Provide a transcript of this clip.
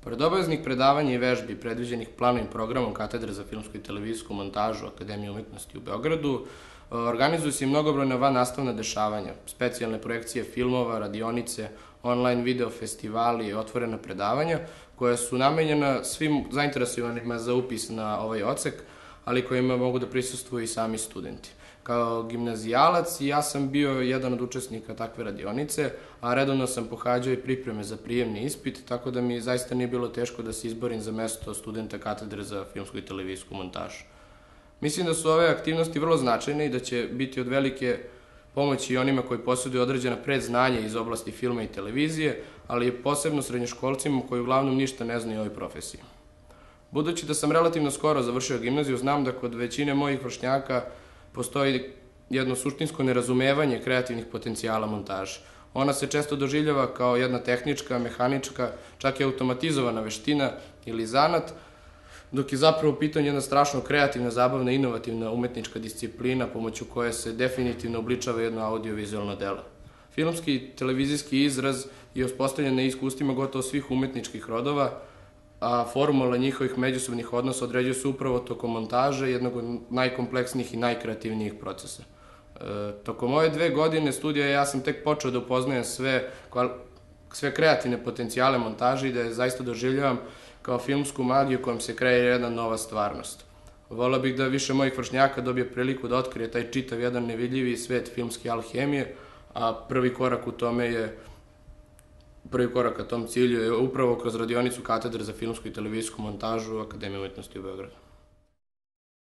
Pored obaveznih predavanja i vežbi predviđenih planom i programom Katedre za filmsku i televizijsku montažu Akademije umetnosti u Beogradu, organizuju se i mnogobrojna vannastavna dešavanja, specijalne projekcije filmova, radionice, online video festivali i otvorena predavanja, koja su namenjena svim zainteresovanima za upis na ovaj odsek, ali kojima mogu da prisustvuju i sami studenti. Kao gimnazijalac ja sam bio jedan od učesnika takve radionice, a redovno sam pohađao i pripreme za prijemni ispit, tako da mi zaista nije bilo teško da se izborim za mesto studenta Katedre za filmsku i televizijsku montažu. Mislim da su ove aktivnosti vrlo značajne i da će biti od velike pomoći i onima koji posjeduju određena predznanja iz oblasti filma i televizije, ali i posebno srednjoškolcima koji uglavnom ništa ne znaju o ovoj profesiji. Budući da sam relativno skoro završio gimnaziju, znam da kod većine mojih vršnjaka postoji jedno suštinsko nerazumevanje kreativnih potencijala montaže. Ona se često doživljava kao jedna tehnička, mehanička, čak i automatizovana veština ili zanat, dok je zapravo u pitanju jedna strašno kreativna, zabavna, inovativna umetnička disciplina pomoću koje se definitivno obličava jedno audiovizualno delo. Filmski i televizijski izraz je uspostavljen na iskustvima gotovo svih umetničkih rodova, a formula njihovih međusobnih odnosa određuje se upravo tokom montaže, jednog od najkompleksnijih i najkreativnijih procesa. Tokom ove 2 godine studija ja sam tek počeo da upoznajem sve kreativne potencijale montaže i da je zaista doživljavam kao filmsku magiju kojom se kreira jedna nova stvarnost. Voleo bih da više mojih vršnjaka dobije priliku da otkrije taj čitav jedan nevidljivi svet filmske alhemije, a prvi korak ka tom cilju je upravo kroz radionicu Katedre za filmsku i televizijsku montažu Akademije umetnosti u Beogradu.